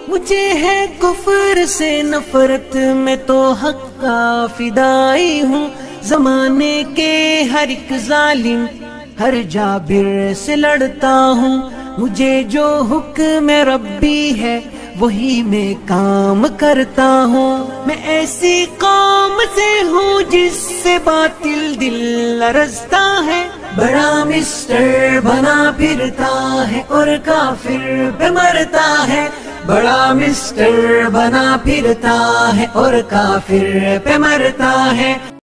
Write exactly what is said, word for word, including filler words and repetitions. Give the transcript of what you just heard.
मुझे है कुफर से नफरत, मैं तो हक का फिदाई हूँ। जमाने के हर एक जालिम हर जाबिर से लड़ता हूँ। मुझे जो हुक्म रब्बी है वही मैं काम करता हूँ। मैं ऐसी कौम से हूँ जिससे बातिल दिल लरजता है। बड़ा मिस्टर बना फिरता है और काफिर पे मरता है। बड़ा मिस्टर बना फिरता है और काफिर पे मरता है।